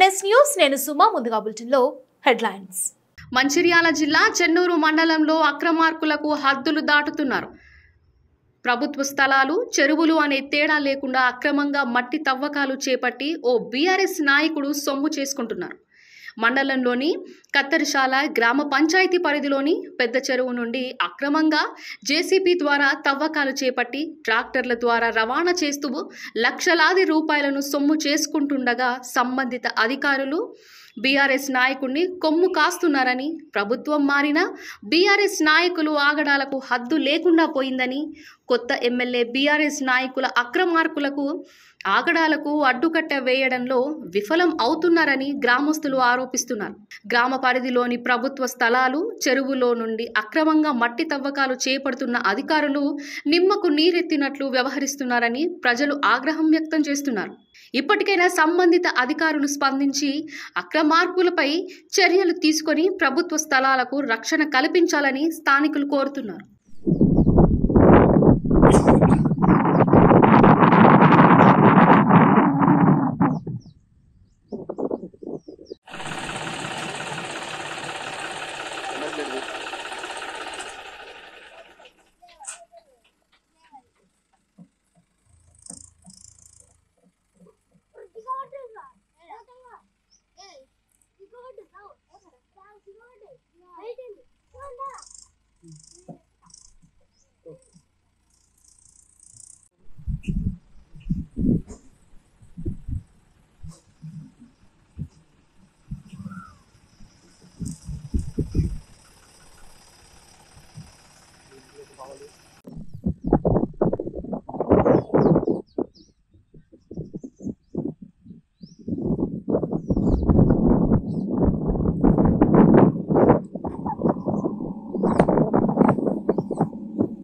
MNS news నేను సుమా ముందుగా బులెటిన్లో హెడ్లైన్స్. మంచిర్యాల జిల్లా చెన్నూరు మండలంలో అక్రమార్కులకు హద్దులు దాటుతున్నారు. ప్రభుత్వ స్థలాలు, చెరువులు అనే తేడా లేకుండా అక్రమంగా మట్టి తవ్వకాలు చేపట్టి ఓ బీఆర్ఎస్ నాయకుడు సొమ్ము చేసుకుంటున్నారు. మండలంలోని కత్తరిశాల గ్రామ పంచాయతీ పరిధిలోని పెద్ద చెరువు నుండి అక్రమంగా జేసీబీ ద్వారా తవ్వకాలు చేపట్టి ట్రాక్టర్ల ద్వారా రవాణా చేస్తూ లక్షలాది రూపాయలను సొమ్ము చేసుకుంటుండగా సంబంధిత అధికారులు బీఆర్ఎస్ నాయకుడిని కొమ్ము కాస్తున్నారని, ప్రభుత్వం మారినా బీఆర్ఎస్ నాయకులు ఆగడాలకు హద్దు లేకుండా పోయిందని, కొత్త ఎమ్మెల్యే బీఆర్ఎస్ నాయకుల అక్రమార్కులకు ఆగడాలకు అడ్డుకట్ట వేయడంలో విఫలం అవుతున్నారని గ్రామస్తులు ఆరోపిస్తున్నారు. గ్రామ పరిధిలోని ప్రభుత్వ స్థలాలు, చెరువులో నుండి అక్రమంగా మట్టి తవ్వకాలు చేపడుతున్న అధికారులు నిమ్మకు నీరెత్తినట్లు వ్యవహరిస్తున్నారని ప్రజలు ఆగ్రహం వ్యక్తం చేస్తున్నారు. ఇప్పటికైనా సంబంధిత అధికారులు స్పందించి అక్రమార్కులపై చర్యలు తీసుకొని ప్రభుత్వ స్థలాలకు రక్షణ కల్పించాలని స్థానికులు కోరుతున్నారు.